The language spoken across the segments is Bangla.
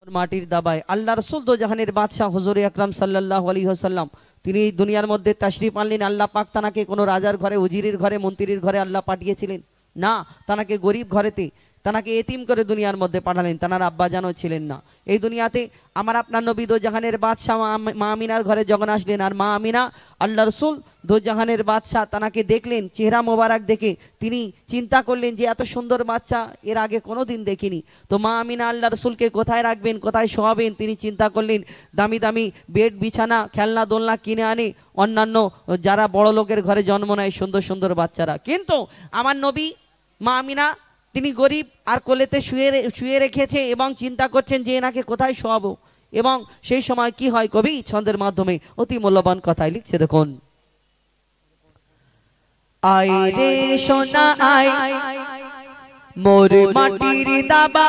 মাটির দাবায় আল্লাহ রাসূল দো জাহানের বাদশাহ হুজুর আকরাম সাল্লাল্লাহু আলাইহি ওয়াসাল্লাম তিনি দুনিয়ার মধ্যে তাশরিফ আনলেন। আল্লাহ পাক তানাকে কোনো রাজার ঘরে, উজিরের ঘরে, মন্ত্রীর ঘরে আল্লাহ পাঠিয়েছিলেন না, তানাকে গরিব ঘরেতে, তানাকে এতিম করে দুনিয়ার মধ্যে পাঠালেন। তানার আব্বা জানও ছিলেন না। এই দুনিয়াতে আমার আপনার নবী দো জাহানের বাদশাহ মা আমিনার ঘরে যখন আসলেন, আর মা আমিনা আল্লাহ রসুল দো জাহানের বাদশাহ তানাকে দেখলেন, চেহারা মোবারক দেখে তিনি চিন্তা করলেন যে এত সুন্দর বাচ্চা এর আগে কোনো দিন দেখিনি। তো মা আমিনা আল্লাহ রসুলকে কোথায় রাখবেন, কোথায় শোয়াবেন, তিনি চিন্তা করলেন। দামি দামি বেড, বিছানা, খেলনা দোলনা কিনে আনে অন্যান্য যারা বড় লোকের ঘরে জন্ম নেয় সুন্দর সুন্দর বাচ্চারা। কিন্তু আমার নবী মা আমিনা তিনি গরিব, আর কোলেতে শুয়ে রেখেছে এবং চিন্তা করছেন যে এনাকে কোথায় শোয়াবো। এবং সেই সময় কি হয়, কবি ছন্দের মাধ্যমে অতি মূল্যবান কথাই লিখছে, দেখুন। আয় রে সোনা আয় মোর মাটির দাবা,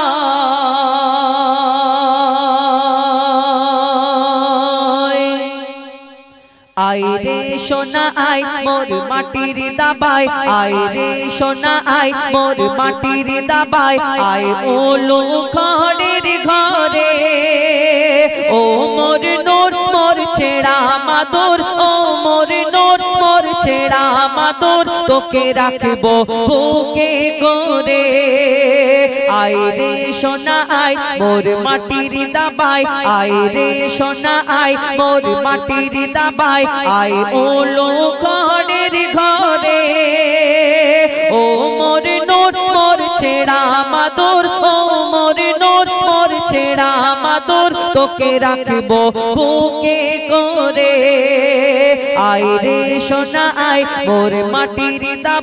আয় রে সোনা আয় মোর মাটির দাবায়, আয় রে সোনা আয় মোর মাটির দাবায়, আয় ওলো ঘরের ঘরে, ও মোর নূর মোর ছেড়া মাদুর, ও মোর নূর মোর ছেড়া মাদুর, তোকে রাখবো বুকে করে। আয় রে সোনা আয় মোর মাটির দাবায়, আয় রে সোনা আয় মোর মাটির দাবায়, আয় ওলো ঘরের ঘরে, ও মোর নূর মোর ছেড়া মাদুর, ও মোর নূর মোর ছেড়া মাদুর, তোকে রাখবো বুকে করে। আয় রে সোনা আয় মোর মাটির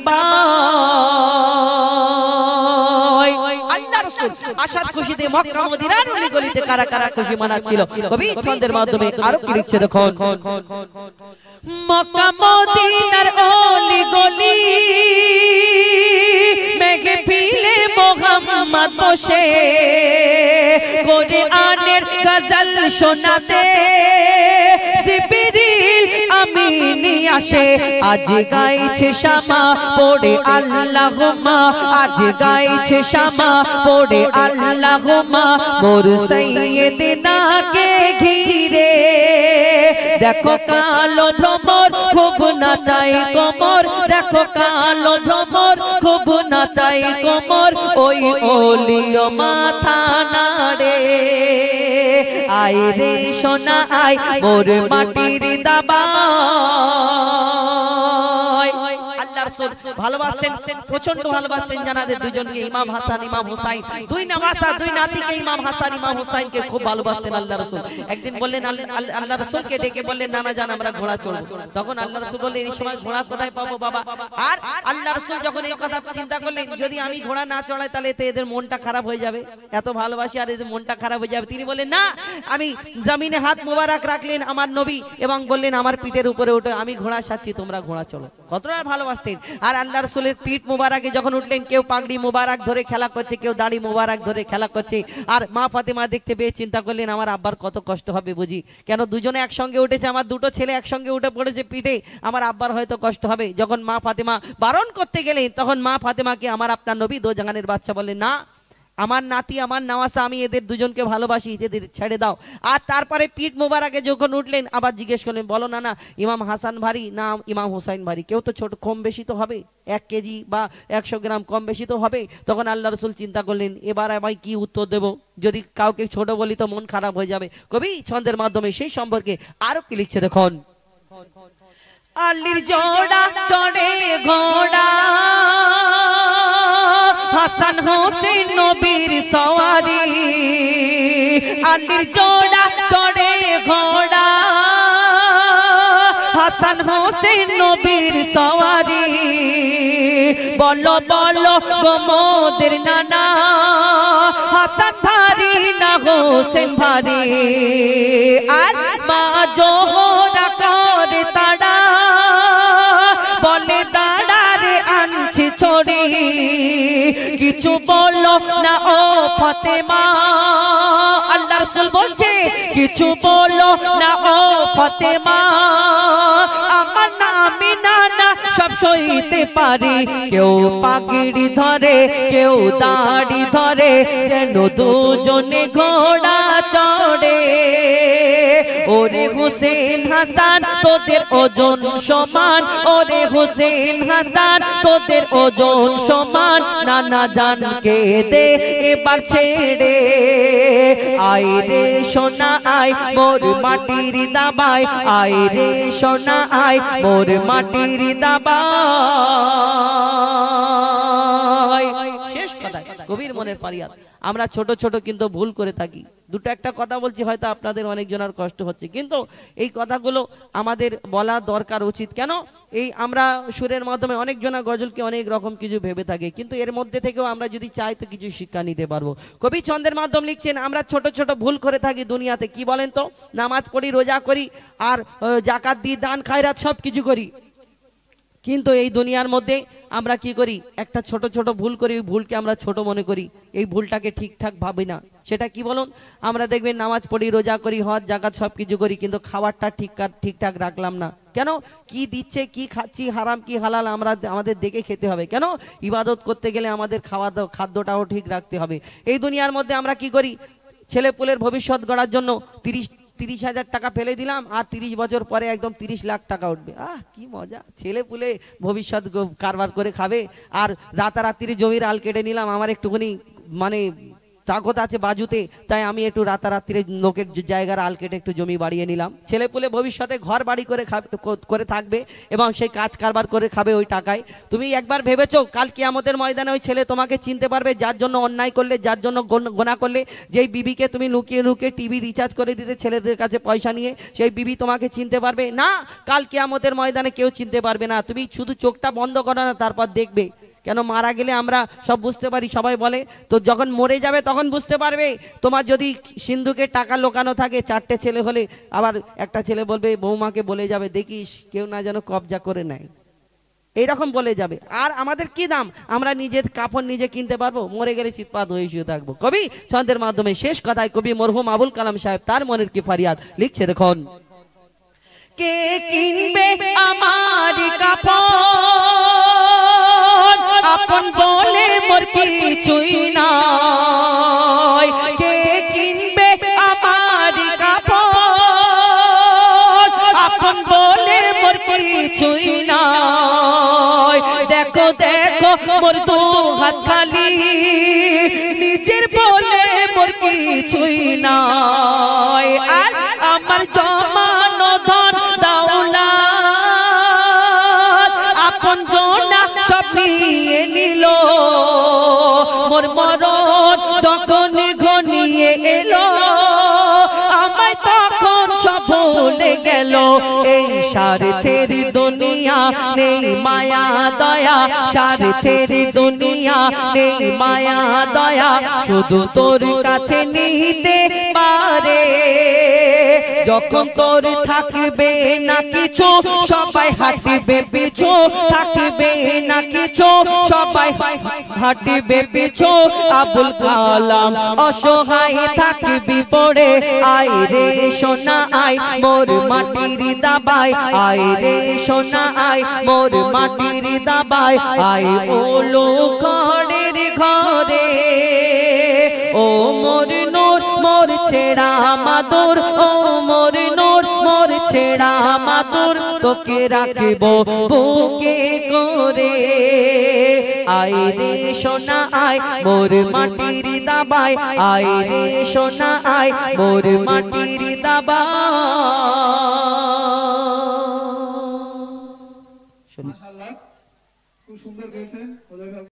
দাবায়। আল্লাহ রাসূল আশাদ খুশিতে মক্কা মদিনার অলি গলিতে কারা কারা খুশি মানাচ্ছিল, কবি ছন্দের মাধ্যমে আরো কি লিখছে, দেখুন। মক্কা মদিনার অলি গলি মেঘে ফিলে মোহাম্মদ বসে, কোরআনের গজল শোনাতে জিবরিল আমিনি আসে। আজ গাইছে শামা পড়ে আল্লাহুম্মা, আজ গাইছে শামা পড়ে আল্লাহুম্মা, মোর সাইয়্যিদিনাকে ঘিরে। দেখো কালো ভ্রমর খুব নাচাই কোমর, দেখো কালো ভ্রমর খুব নাচাই কোমর, ওই ওলিও মাথা নাড়ে। আয় রে সোনা আয় মোর মাটির দাবায়। আল্লাহ রাসূল ভালোবাসতেন, প্রচন্ড ভালোবাসতেন জানাদের দুজনকে, ইমাম হাসান ইমাম হুসাইন, দুই নওয়াসা দুই নাতিকে ইমাম হাসান ইমাম হুসাইনকে খুব ভালোবাসতেন আল্লাহ রাসূল। একদিন বললেন আল্লাহ রাসূলকে ডেকে বললেন, নানা জান আমরা ঘোড়া চড়ব। তখন আল্লাহ রাসূল বললেন, এই সময় ঘোড়া কোথায় পাবো বাবা? আর আল্লাহ রাসূল যখন এই কথা চিন্তা করলেন, যদি আমি ঘোড়া না চড়াই তাহলে তো এদের মনটা খারাপ হয়ে যাবে, এত ভালোবাসি আর এদের মনটা খারাপ হয়ে যাবে। তিনি বললেন, না, আমি জমিনে হাত মোবারক রাখলেন আমার নবী এবং বললেন, আমার পিঠের উপরে উঠে আমি ঘোড়া সাচ্ছি, তোমরা ঘোড়া চলো। কতটা ভালোবাসতেন। আর আল্লাহ রাসূলের পিঠ মোবারকে যখন উঠলেন, কেউ পাগড়ি মোবারক ধরে খেলা করছে, কেউ দাড়ি মোবারক ধরে খেলা করছে। আর মা ফাতেমা দেখতে পেয়ে চিন্তা করলেন, আমার আব্বার কত কষ্ট হবে বুঝি, কেন দুজনে একসঙ্গে উঠেছে, আমার দুটো ছেলে একসঙ্গে উঠে পড়েছে পিঠে, আমার আব্বার হয়তো কষ্ট হবে। যখন মা ফাতেমা বারণ করতে গেলেন, তখন মা ফাতেমাকে আমার আপনার নবী দো জাহানের বাদশা বললেন, না, আমার নাতি আমার নওয়াসা, আমি এদের দুজনকে ভালোবাসি, এদের ছেড়ে দাও। আর তারপরে পিঠ মোবারকে যখন উঠলেন, আবার জিজ্ঞেস করলেন, বলো না, না ইমাম হাসান ভারী না ইমাম হুসাইন ভারী? কেউ তো ছোট, কম বেশি তো হবে, 1 কেজি বা 100 গ্রাম কম বেশি তো হবে। তখন আল্লাহ রাসূল চিন্তা করলেন, এবার আমি কি উত্তর দেব, যদি কাউকে ছোট বলি তো মন খারাপ হয়ে যাবে। কবি ছন্দের মাধ্যমে সেই সম্পর্কে আরো কি লিখছে, দেখুন। আলীর জোড়া চড়ে ঘোড়া, হাসান হোসেন নবীর সওয়ারি, আলীর জোড়া চড়ে ঘোড়া, হাসান হোসেন নবীর সওয়ারি। বলো বলো গো মোদের নানা, হাসান ভারী না হোসেন ভারী? আর মা জোহরা করে তাড়া, বলে দাঁড়া রে আনছি ছড়ি, কিছু বলো না ও ফাতেমা। আল্লাহ রাসূল বলছে, কিছু বলো না ও ফাতেমা, আমার নামে নানা সব সইতে পারি। কেউ পাগড়ি ধরে, কেউ দাড়ি ধরে, যেন দুজনে ঘোড়া চড়ে ওরে হোসেন হাসান তোদের ওজন সমান ওরে হোসেন হাসান তোদের ওজন সমান নানা জানকে দে এবার ছেড়ে আয় রে সোনা আয় মোর মাটির দাবাই আয় রে সোনা আয় মোর মাটির দাবাই শেষ কথা কবির মনের ফারিয়াদ আমরা ছোট ছোট কিন্তু ভুল করে থাকি দুটো একটা কথা বলছি হয়তো আপনাদের অনেক জনের কষ্ট হচ্ছে কিন্তু এই কথাগুলো আমাদের বলা দরকার উচিত কেন এই আমরা সুরের মাধ্যমে অনেক জনা গজলকে অনেক রকম কিছু ভেবে থাকে কিন্তু এর মধ্যে থেকেও আমরা যদি চাই তো কিছু শিক্ষা নিতে পারবো কবি ছন্দের মাধ্যমে লিখছেন আমরা ছোট ছোট ভুল করে থাকি দুনিয়াতে কি বলেন তো নামাজ পড়ি রোজা করি আর যাকাত দিই দান খায়রাত সব কিছু করি কিন্তু এই দুনিয়ার মধ্যে আমরা কি করি একটা ছোট ছোট ভুল করি ওই ভুলকে আমরা ছোট মনে করি এই ভুলটাকে ঠিকঠাক ভাবি না সেটা কি বলুন আমরা দেখবেন নামাজ পড়ি রোজা করি হজ জাকাত সব কিছু করি কিন্তু খাবারটা ঠিকঠাক রাখলাম না কেন কি দিচ্ছে কি খাচ্ছি হারাম কি হালাল আমরা আমাদের দেখে খেতে হবে কেন ইবাদত করতে গেলে আমাদের খাদ্যটাও ঠিক রাখতে হবে এই দুনিয়ার মধ্যে আমরা কি করি ছেলেপুলের ভবিষ্যৎ গড়ার জন্য 30,000 টাকা ফেলে দিলাম আর 30 বছর পরে একদম 30 লাখ টাকা উঠবে কি মজা ছেলে পুলে ভবিষ্যৎ কারবার করে খাবে আর রাতারাত্রি জমির আল কেটে নিলাম আমার একটুখানি মানে তাকত আছে বাজুতে তাই আমি একটু রাতারাত্রি লোকের জায়গার আল কেটে একটু জমি বাড়িয়ে নিলাম ছেলে পুলে ভবিষ্যতে ঘর বাড়ি করে থাকবে এবং সেই কাজ কারবার করে খাবে ওই টাকায় তুমি একবার ভেবেছো কাল কিয়ামতের ময়দানে ওই ছেলে তোমাকে চিনতে পারবে যার জন্য অন্যায় করলে যার জন্য গোনা করলে যেই বিবিকে তুমি লুকিয়ে লুকিয়ে টিভি রিচার্জ করে দিতে ছেলেদের কাছে পয়সা নিয়ে সেই বিবি তোমাকে চিনতে পারবে না কাল কিয়ামতের ময়দানে কেউ চিনতে পারবে না তুমি শুধু চোখটা বন্ধ করো না তারপর দেখবে কেন মারা গেলে আমরা সব বুঝতে পারি সবাই বলে তো যখন মরে যাবে তখন বুঝতে পারবে তোমার যদি সিন্ধুকে টাকা লোকানো থাকে 4টে ছেলে হলে আবার একটা ছেলে বলবে বৌমাকে বলে যাবে দেখিস কেউ না যেন কবজা করে নেয় এইরকম বলে যাবে আর আমাদের কি দাম আমরা নিজের কাপড় নিজে কিনতে পারবো মরে গেলে চিৎপাত হয়ে শুয়ে থাকবো কবি ছন্দের মাধ্যমে শেষ কথায় কবি মরহুম আবুল কালাম সাহেব তার মনের কি ফারিয়াদ লিখছে দেখুন কে কিনবে আমার কাপড় আপন বলে মোর কিছুই নাই কে কিনবে আমার কাপড় আপন বলে মোর কিছুই নাই দেখো দেখো মোর দু হাত খালি নিজের বলে মোর কিছুই নাই আর আমার জমানো ধন দাওলাত আপন জনা সব নিয়ে নিল মোর মরণ যখন ঘনিয়ে এলো আমায় তখন সব ভুলে গেল এই স্বার্থের দুনিয়া নেই মায়া দয়া স্বার্থের দুনিয়া নেই মায়া দয়া শুধু তোর কাছে নিতে পারে যখন তোর থাকবে না কিছু সবাই হাঁটবে পিছু থাকবে না কিছু সবাই হাঁটবে পিছু আবুল কালাম অসহায় থাকবি পড়ে আয় রে সোনা আয় মোর মাটির দাবাই আয় রে সোনা আয় মোর মাটির দাবাই আয় ওলো ঘরের ঘরে ও মোর নূর মোর ছেড়া মাদুর ও মোর নূর মোর ছেড়া মাদুর তোকে রাখব বুকে করে আয় রে সোনা আয় মোর মাটির দাবাই আয় রে সোনা আয় মোর মাটির দাবাই মাশাআল্লাহ খুব সুন্দর গেয়েছেন।